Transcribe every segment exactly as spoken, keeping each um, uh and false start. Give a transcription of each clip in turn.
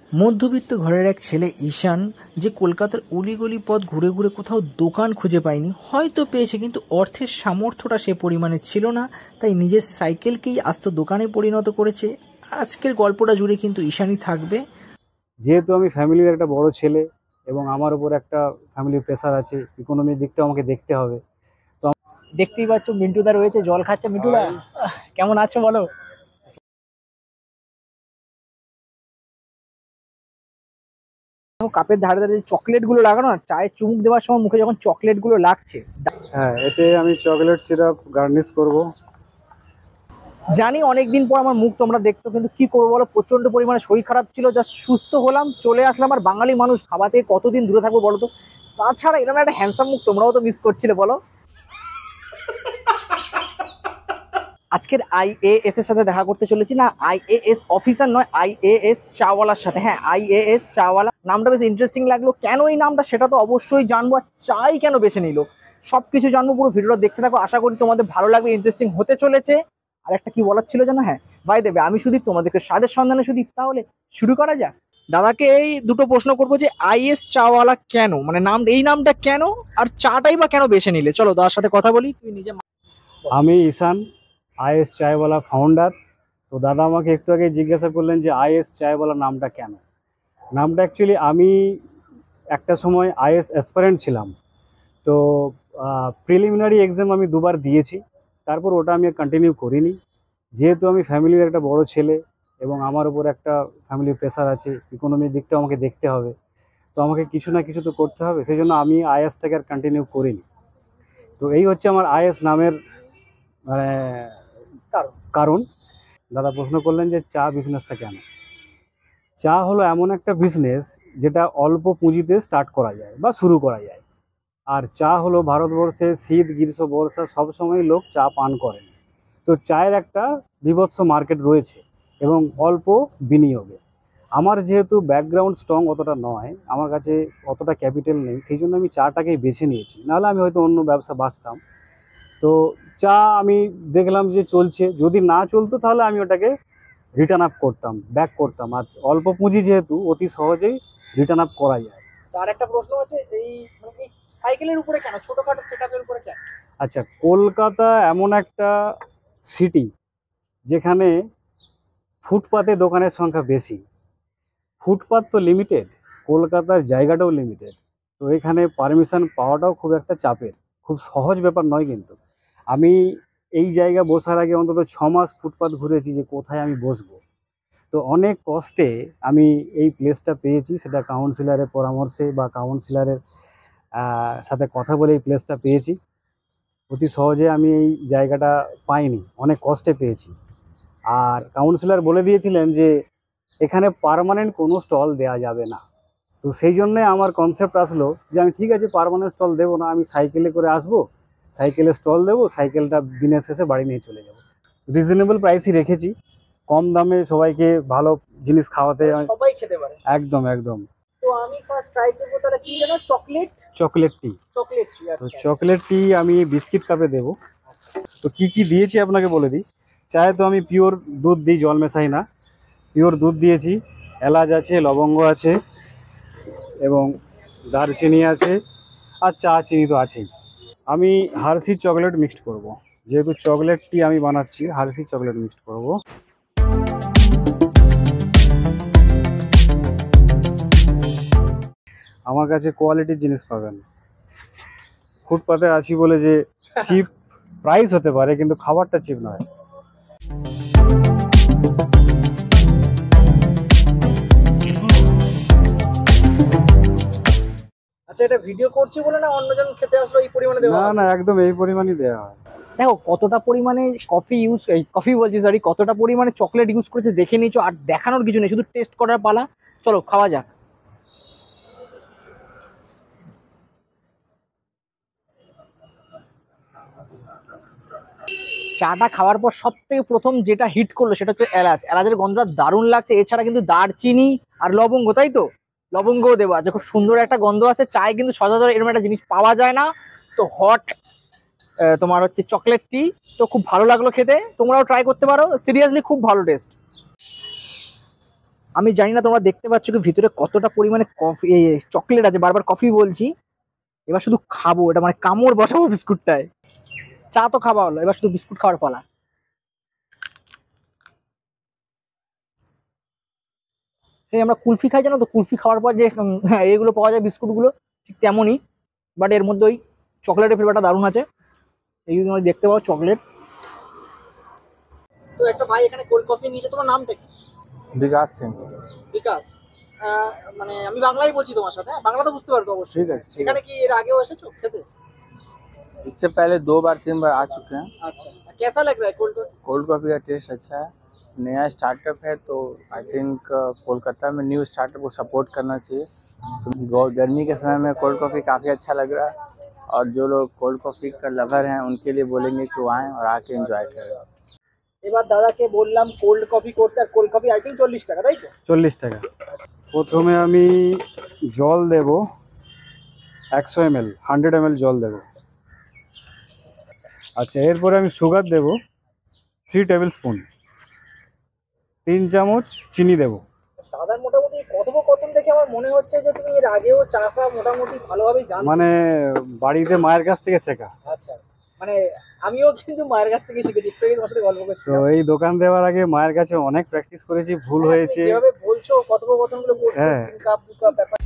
মধ্যবিত্ত ঘরের এক ছেলে ঈশান, যে কলকাতার অলিগলি পথ ঘুরে ঘুরে কোথাও দোকান খুঁজে পায়নি, হয়তো পেয়েছে কিন্তু অর্থের সামর্থ্যটা সে পরিমাণে ছিল না, তাই নিজের সাইকেলকেই আস্ত দোকানে পরিণত করেছে। আজকের গল্পটা জুড়ে কিন্তু ঈশানই থাকবে। যেহেতু আমি ফ্যামিলির একটা বড় ছেলে এবং আমার উপর একটা ফ্যামিলির প্রেশার আছে, ইকোনমির দিকটাও আমাকে দেখতে হবে। তো দেখতেই পাচ্ছ মিন্টুদা রয়েছে, জল খাচ্ছে। মিন্টুদা কেমন আছো বলো? কাপের ধারে ধারে চকলেট গুলো লাগানো, চায়ের চুমুক দেওয়ার সময় মুখে যখন চকলেট গুলো লাগছে, হ্যাঁ, এতে আমি চকলেট সিরাপ গার্নিশ করব। জানি অনেকদিন পর আমার মুখ তোমরা দেখছো, কিন্তু কি করবো বলো, প্রচন্ড পরিমাণে শরীর খারাপ ছিল, যা সুস্থ হলাম চলে আসলাম। আর বাঙালি মানুষ খাবার থেকে কতদিন দূরে থাকবো বলো তো? তাছাড়া এরকম একটা হ্যান্ডসাম মুখ তোমরাও তো মিস করছিলে বলো। আজকের আইএএস এর সাথে দেখা করতে চলেছি, না আইএএস অফিসার নয়, আইএএস চাওয়ালার সাথে। হ্যাঁ, আইএএস চাওয়ালা নামটা বেশ ইন্টারেস্টিং লাগলো। কেন এই নামটা সেটা তো অবশ্যই জানবো, আর চাই কেন বেছে নিল সবকিছু জানবো। পুরো ভিডিওটা দেখতে থাকো, আশা করি তোমাদের ভালো লাগবে, ইন্টারেস্টিং হতে চলেছে। আর একটা কি বলার ছিল জানো, হ্যাঁ ভাই দেবে, আমি সুদীপ, তোমাদেরকে স্বাদের সন্ধানে সুদীপ। তাহলে শুরু করা যাক। দাদাকে এই দুটো প্রশ্ন করবো যে আইএস চাওয়ালা কেন, মানে নাম, এই নামটা কেন, আর চাটাই বা কেন বেছে নিলে। চলো দাদার সাথে কথা বলি, তুই নিজে। আমি ঈশান, আইএস চায়ওয়ালা ফাউন্ডার। তো দাদা আমাকে একটু আগে জিজ্ঞাসা করলেন যে আইএস চায়ওয়ালা নামটা কেন। নামটা অ্যাকচুয়ালি আমি একটা সময় আইএস অ্যাসপারেন্ট ছিলাম। তো প্রিলিমিনারি এক্সাম আমি দুবার দিয়েছি, তারপর ওটা আমি কন্টিনিউ করিনি। যেহেতু আমি ফ্যামিলির একটা বড় ছেলে এবং আমার উপর একটা ফ্যামিলির প্রেশার আছে, ইকোনমির দিকটাও আমাকে দেখতে হবে, তো আমাকে কিছু না কিছু তো করতে হবে, সেই জন্য আমি আইএসটাকে আর কন্টিনিউ করিনি। তো এই হচ্ছে আমার আইএস নামের মানে কারণ। দাদা প্রশ্ন করলেন যে চা বিজনেসটা কেন। চা হলো এমন একটা বিজনেস যেটা অল্প পুঁজিতে স্টার্ট করা যায় বা শুরু করা যায়। আর চা হলো ভারতবর্ষে শীত গ্রীষ্ম বর্ষা সবসময় লোক চা পান করেন। তো চায়ের একটা বীভৎস মার্কেট রয়েছে এবং অল্প বিনিয়োগে। আমার যেহেতু ব্যাকগ্রাউন্ড স্ট্রং অতটা নয়, আমার কাছে অতটা ক্যাপিটাল নেই, সেই জন্য আমি চাটাকেই বেছে নিয়েছি, নাহলে আমি হয়তো অন্য ব্যবসা বাঁচতাম। তো চা আমি দেখলাম যে চলছে, যদি না চলতো তাহলে আমি ওটাকে রিটার্ন আপ করতাম, ব্যাক করতাম। আর অল্প পুঁজি যেহেতু অতি সহজেই রিটার্ন আপ করা যায়। আর একটা প্রশ্ন হচ্ছে এই মানে এই সাইকেলের উপরে কেন, ছোটখাটো সেটআপের উপরে কেন? আচ্ছা, কলকাতা এমন একটা সিটি যেখানে ফুটপাতে দোকানের সংখ্যা বেশি। ফুটপাত তো লিমিটেড, কলকাতার জায়গাটাও লিমিটেড। তো এখানে পারমিশন পাওয়াটাও খুব একটা চাপের, খুব সহজ ব্যাপার নয়। কিন্তু আমি এই জায়গা বসার আগে অন্তত ছ মাস ফুটপাত ঘুরেছি যে কোথায় আমি বসবো। তো অনেক কষ্টে আমি এই প্লেসটা পেয়েছি, সেটা কাউন্সিলরের পরামর্শে বা কাউন্সিলরের সাথে কথা বলে এই প্লেসটা পেয়েছি। অতি সহজে আমি এই জায়গাটা পাইনি, অনেক কষ্টে পেয়েছি। আর কাউন্সিলর বলে দিয়েছিলেন যে এখানে পার্মানেন্ট কোনো স্টল দেওয়া যাবে না। তো সেই জন্যে আমার কনসেপ্ট আসলো যে আমি ঠিক আছে, পার্মানেন্ট স্টল দেবো না, আমি সাইকেলে করে আসবো, সাইকেলে স্টল দেবো, সাইকেলটা দিনের শেষে বাড়ি নিয়ে চলে যাবো। রিজনেবল প্রাইসই রেখেছি, কম দামে সবাইকে ভালো জিনিস খাওয়াতে। সবাই খেতে পারে। একদম একদম। তো আমি ফার্স্ট ট্রাই করব, তাহলে কি যেন, চকলেট চকলেট টি। চকলেট টি, তো আচ্ছা। চকলেট টি আমি বিস্কিট কাপে দেবো। তো কি কি দিয়েছি আপনাকে বলে দিই। চায়ে তো আমি পিওর দুধ দিই, জল মেশাই না। পিওর দুধ দিয়েছি, এলাচ আছে, লবঙ্গ আছে এবং দারচিনি আছে, আর চা চিনি তো আছেই। আমি হার্সি চকলেট মিক্সড করব, যেহেতু চকলেট টি আমি বানাচ্ছি, হার্সি চকলেট মিক্সড করব। আমার কাছে কোয়ালিটির জিনিস পাবেন। ফুটপাতে আছি বলে যে চিপ প্রাইস হতে পারে, কিন্তু খাবারটা চিপ নয়। আচ্ছা, এটা ভিডিও করছি বলে না অন্যজন খেতে আসলো এই পরিমাণে দেওয়া? না না, একদম এই পরিমাণই দেওয়া হয়। দেখো কতটা পরিমাণে কফি ইউজ, এই কফি বলছি সরি, কতটা পরিমাণে চকলেট ইউজ করেছে দেখে নিয়েছো। আর দেখানোর কিছু নেই, শুধু টেস্ট করার পালা। চলো খাওয়া যাক। চাটা খাওয়ার পর সব থেকে প্রথম যেটা হিট করলো সেটা হচ্ছে এলাচ। এলাচের গন্ধটা দারুণ লাগছে। এছাড়া কিন্তু দারচিনি আর লবঙ্গ, তাই তো, লবঙ্গও দেওয়া আছে, খুব সুন্দর একটা গন্ধ আছে। চায় কিন্তু সচরাচর এরকম একটা জিনিস পাওয়া যায় না। তো হট তোমার হচ্ছে চকলেট টি, তো খুব ভালো লাগলো খেতে, তোমরাও ট্রাই করতে পারো, সিরিয়াসলি খুব ভালো টেস্ট। আমি জানি না তোমরা দেখতে পাচ্ছ কি ভিতরে কতটা পরিমাণে কফি চকলেট আছে, বারবার কফি বলছি। এবার শুধু খাবো, এটা মানে কামড় বসাবো বিস্কুটটায়। চা তো খাওয়া হলো, এবার শুধু বিস্কুট খাওয়ার পালা। সেই আমরা কুলফি খাই জানো তো, কুলফি খাওয়ার পর যে উম, এগুলো পাওয়া যায় বিস্কুটগুলো, ঠিক তেমনই, বাট এর মধ্যে ওই চকলেটের ফ্লেভারটা দারুণ আছে। এই যে তোমরা দেখতে পাও চকলেট। তো একটা ভাই এখানে কোল্ড কফি নিয়েছে, তোমার নামটা কি? विकास सिंह। বিকাশ। আহ, মানে আমি বাংলাই বলছি তোমার সাথে, হ্যাঁ? বাংলা তো বুঝতে পারতো অবশ্যই। ठीक है ठीक এখানে है। কি এর আগেও এসেছো খেতে? इससे पहले दो बार तीन बार आ चुके हैं। अच्छा, कैसा लग रहा है कोल्ड कॉफी? कोल्ड कॉफ़ी का टेस्ट अच्छा है, नया स्टार्टअप है तो आई थिंक कोलकाता में न्यू स्टार्टअप को सपोर्ट करना चाहिए। तो गौ- गर्मी के समय में कोल्ड कॉफ़ी काफ़ी अच्छा लग रहा है, और जो लोग कोल्ड कॉफ़ी का लवर हैं उनके लिए बोलेंगे कि वो आएँ और आके एंजॉय करें। এবার দাদাকে বললাম কোল্ড কফি করতে, আর কোল্ড কফি আই থিঙ্ক চল্লিশ টাকা, তাই তো? চল্লিশ টাকা। প্রথমে আমি জল দেব একশো M L, hundred M L জল দেব। আচ্ছা, এরপরে আমি সুগার দেব থ্রি টেবিল স্পুন, তিন চামচ চিনি দেব। দাদার মোটামুটি এই কথোপকথন দেখে আমার মনে হচ্ছে যে তুমি এর আগেও চা ফা মোটামুটি ভালোভাবেই জানো। মানে বাড়িতে মায়ের কাছ থেকে শেখা। আচ্ছা, মানে আমিও কিন্তু মায়ের কাছ থেকে শিখেছি, একটু আগে তোমার সাথে গল্প করছি। তো এই দোকান দেওয়ার আগে মায়ের কাছে অনেক প্র্যাকটিস করেছি, ভুল হয়েছে। যেভাবে বলছো কথোপকথন গুলো করছো, হ্যাঁ। তিন কাপ দু কাপ ব্যাপার।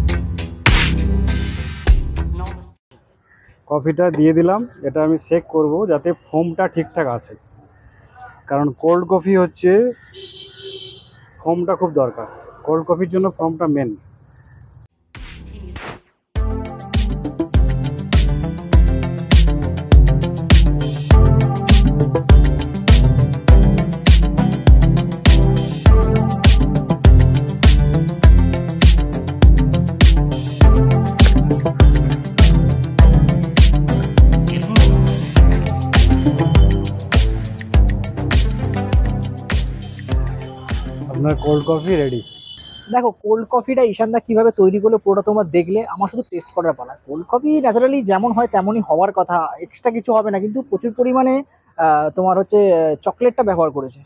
কফিটা দিয়ে দিলাম, এটা আমি চেক করব যাতে ফোমটা ঠিকঠাক আসে, কারণ কোল্ড কফি হচ্ছে ফোমটা খুব দরকার। কোল্ড কফির জন্য ফোমটা মেন। আপনার কোল্ড কফি রেডি। দেখো কোল্ড কফিটা ঈশানদা কিভাবে তৈরি করলো পুরোটা তোমরা দেখলে, আমার শুধু টেস্ট করার পালা। কোল্ড কফি ন্যাচারালি যেমন হয় তেমনই হওয়ার কথা, এক্সট্রা কিছু হবে না, কিন্তু প্রচুর পরিমাণে আহ, তোমার হচ্ছে চকলেটটা ব্যবহার করেছে।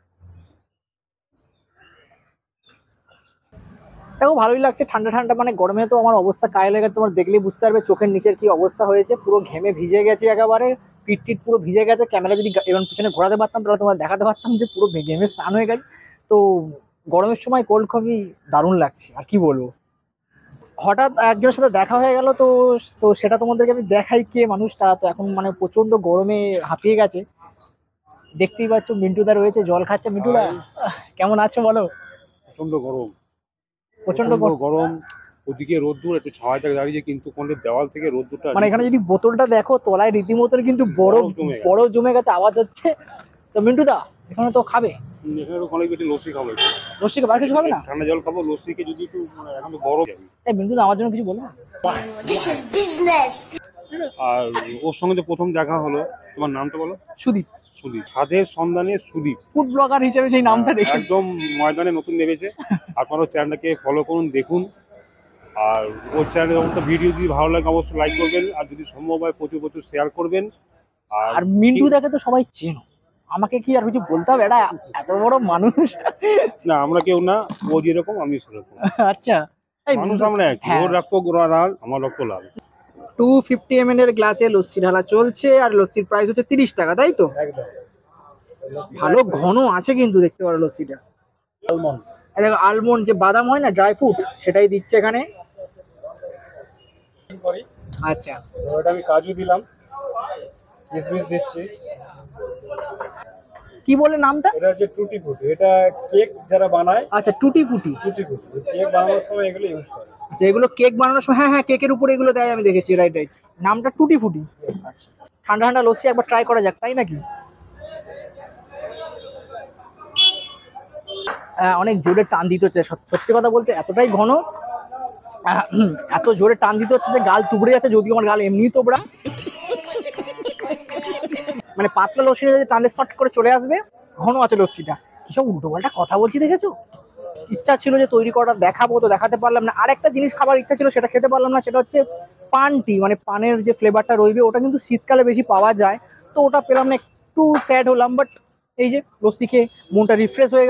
দেখো ভালোই লাগছে, ঠান্ডা ঠান্ডা, মানে গরমে তো আমার অবস্থা কায় লেগে, তোমার দেখলেই বুঝতে পারবে চোখের নিচের কি অবস্থা হয়েছে, পুরো ঘেমে ভিজে গেছে একেবারে, পিঠ টিট পুরো ভিজে গেছে। ক্যামেরা যদি এবার পিছনে ঘোরাতে পারতাম তাহলে তোমার দেখাতে পারতাম যে পুরো ঘেমে স্নান হয়ে গেছে। তো গরমের সময় কোল্ড কফি দারুণ লাগছে, আর কি বলবো। হঠাৎ একজনের সাথে দেখা হয়ে গেল, তো তো সেটা তোমাদেরকে আমি দেখাই কে মানুষটা। তো এখন মানে প্রচন্ড গরমে হাঁপিয়ে গেছে, দেখতেই পাচ্ছ মিন্টুদা রয়েছে, জল খাচ্ছে। মিন্টুদা আহ, কেমন আছো বলো? প্রচন্ড গরম, প্রচন্ড প্রচন্ড গরম। গরম। ওদিকে রোদ্দুর, একটু ছাওয়া জায়গায় দাঁড়িয়ে, কিন্তু কোণের দেওয়াল থেকে রোদ্দুরটা মানে এখানে যদি বোতলটা দেখো, তলায় রীতিমতন কিন্তু বরফ বরফ জমে গেছে। বরফ জমে গেছে, আওয়াজ হচ্ছে। তো মিন্টুদা এখানে তো খাবে, এখানে অনেক বেশি লস্যি খাবো, একটু লস্যি খাবে, আর কিছু খাবে না? ঠান্ডা জল খাবো, লস্যিকে যদি একটু মানে এখন তো গরম যাবে। এই মিন্টুদা আমার জন্য কিছু বলবে? This is business. আর ওর সঙ্গে যে প্রথম দেখা হলো, তোমার নামটা বলো? সুদীপ, সুদীপ, স্বাদের সন্ধানে সুদীপ। ফুড ব্লগার হিসেবে সেই নামটা রেখে। একদম ময়দানে নতুন নেমেছে। আপনারাও চ্যানেলটাকে ফলো করুন, দেখুন। আর ওর চ্যানেলের সমস্ত ভিডিও যদি ভালো লাগে অবশ্যই লাইক করবেন, আর যদি সম্ভব হয় প্রচুর প্রচুর শেয়ার করবেন। আর মিন্টুদাকে তো সবাই চেনো, আমাকে কি আর কিছু বলতে হবে? এটা এত বড় মানুষ। না, আমরা কেউ না, ও যেরকম আমি সেরকম। আচ্ছা, এই মানুষ আমরা একই, হ্যাঁ। ওর রক্ত লাল, আমার রক্ত লাল। টু ফিফটি এম এল এর গ্লাসে লস্যি ঢালা চলছে, আর লস্যির প্রাইস হচ্ছে তিরিশ টাকা, তাই তো? একদম ভালো ঘন আছে কিন্তু, দেখতে পারো লস্যিটা। আলমন্ড। এই দেখো আলমন্ড, যে বাদাম হয় না, ড্রাই ফ্রুট, সেটাই দিচ্ছে এখানে। আচ্ছা, তো এটা আমি কাজু দিলাম, কিশমিশ দিচ্ছি। কি বলে নামটা? এটা হচ্ছে টুটি ফুটি, এটা কেক যারা বানায়, আচ্ছা, টুটি ফুটি। টুটি ফুটি কেক বানানোর সময় এগুলো ইউজ করে। আচ্ছা, এগুলো কেক বানানোর সময়, হ্যাঁ হ্যাঁ কেকের উপরে এগুলো দেয়, আমি দেখেছি, রাইট রাইট, নামটা টুটি ফুটি। আচ্ছা, ঠান্ডা ঠান্ডা লস্যি একবার ট্রাই করা যাক, তাই নাকি? আহ, অনেক জোরে টান দিতে হচ্ছে, সত- সত্যি কথা বলতে এতটাই ঘন, আহ, হুম, এত জোরে টান দিতে হচ্ছে যে গাল তুবড়ে যাচ্ছে, যদিও আমার গাল এমনি তোবড়া। মানে পাতলা লস্যিটা যদি টানলে শর্ট করে চলে আসবে, ঘন আছে লস্যিটা। কিসব উল্টো পাল্টা কথা বলছি দেখেছো? ইচ্ছা ছিল যে তৈরি করাটা দেখাবো, তো দেখাতে পারলাম না। আর একটা জিনিস খাবার ইচ্ছা ছিল, সেটা খেতে পারলাম না, সেটা হচ্ছে পান টি, মানে পানের যে ফ্লেভারটা রইবে, ওটা কিন্তু শীতকালে বেশি পাওয়া যায়, তো ওটা পেলাম না, একটু স্যাড হলাম। বাট এই যে লস্যি খেয়ে মনটা রিফ্রেশ হয়ে গেল।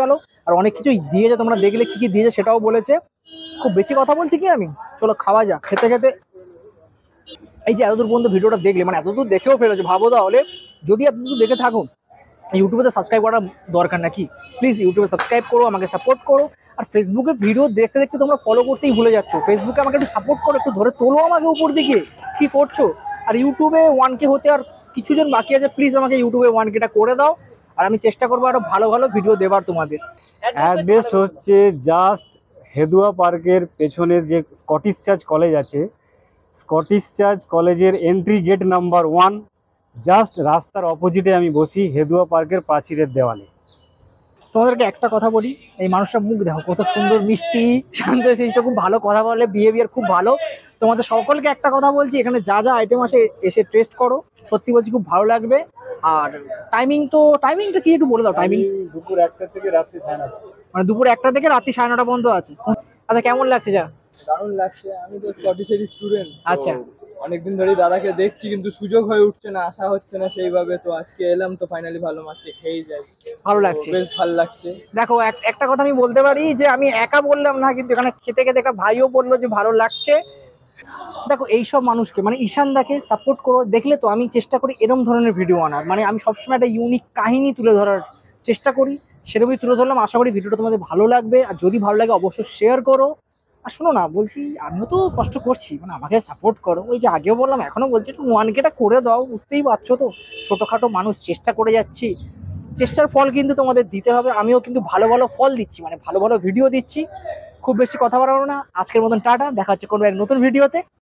আর অনেক কিছুই দিয়েছে, তোমরা দেখলে কি কি দিয়েছে সেটাও বলেছে। খুব বেশি কথা বলছি কি আমি, চলো খাওয়া যাক। খেতে খেতে এই যে এতদূর পর্যন্ত ভিডিওটা দেখলে, মানে এতদূর দেখেও ফেলেছো, ভাবো তাহলে যদি এতদূর দেখে থাকো, ইউটিউবে তো সাবস্ক্রাইব করার দরকার নাকি? প্লিজ ইউটিউবে সাবস্ক্রাইব করো, আমাকে সাপোর্ট করো। আর ফেসবুকে ভিডিও দেখতে দেখতে তোমরা ফলো করতেই ভুলে যাচ্ছ। ফেসবুকে আমাকে একটু সাপোর্ট করো, একটু ধরে তোলো আমাকে উপর দিকে, কি করছো? আর ইউটিউবে ওয়ান কে হতে আর কিছুজন বাকি আছে, প্লিজ আমাকে ইউটিউবে ওয়ান কেটা করে দাও। আর আমি চেষ্টা করবো আরো ভালো ভালো ভিডিও দেবার তোমাদের। অ্যাড্রেস হচ্ছে জাস্ট হেদুয়া পার্কের পেছনের যে স্কটিশ চার্চ কলেজ আছে, স্কটিশ চার্চ কলেজের entry gate number one, just রাস্তার অপোজিটে আমি বসি, হেদুয়া পার্কের প্রাচীরের দেওয়ালে। তোমাদেরকে একটা কথা বলি, এই মানুষটার মুখ দেখো কত সুন্দর, মিষ্টি, শান্তশিষ্ট, খুব ভালো কথা বলে, বিহেভিয়ার খুব ভালো। তোমাদের সকলকে একটা কথা বলছি, এখানে যা যা আইটেম আছে এসে টেস্ট করো, সত্যি বলছি খুব ভালো লাগবে। আর টাইমিং তো, টাইমিংটা কি একটু বলে দাও। টাইমিং দুপুর একটা থেকে রাত্রি সাড়ে নটা। মানে দুপুর একটা থেকে রাত্রি সাড়ে নটা পর্যন্ত আছে। আচ্ছা, কেমন লাগছে যা? দারুণ লাগছে। আমি তো স্কটিশের স্টুডেন্ট। আচ্ছা। অনেকদিন ধরেই দাদাকে দেখছি কিন্তু সুযোগ হয়ে উঠছে না, আসা হচ্ছে না সেইভাবে। তো আজকে এলাম, তো ফাইনালি ভালো মাছকে খেয়েই যাই। ভালো তো লাগছে, বেশ ভালো লাগছে। দেখো এক- একটা কথা আমি বলতে পারি যে আমি একা বললাম না, কিন্তু এখানে খেতে খেতে একটা ভাইও বললো যে ভালো লাগছে। দেখো এইসব মানুষকে, মানে ঈশানদাকে সাপোর্ট করো। দেখলে তো আমি চেষ্টা করি এরকম ধরনের ভিডিও আনার, মানে আমি সবসময় একটা ইউনিক কাহিনী তুলে ধরার চেষ্টা করি, সেরকমই তুলে ধরলাম। আশা করি ভিডিওটা তোমাদের ভালো লাগবে, আর যদি ভালো লাগে অবশ্যই শেয়ার করো। আর শোনো না, বলছি আমিও তো কষ্ট করছি, মানে আমাকে সাপোর্ট করো। ওই যে আগেও বললাম, এখনো বলছি, একটু ওয়ান কেটা করে দাও, বুঝতেই পারছো তো, ছোটোখাটো মানুষ, চেষ্টা করে যাচ্ছি, চেষ্টার ফল কিন্তু তোমাদের দিতে হবে। আমিও কিন্তু ভালো ভালো ফল দিচ্ছি, মানে ভালো ভালো ভিডিও দিচ্ছি। খুব বেশি কথা বাড়াবো না, আজকের মতন টাটা, দেখা হচ্ছে কোনো এক নতুন ভিডিওতে।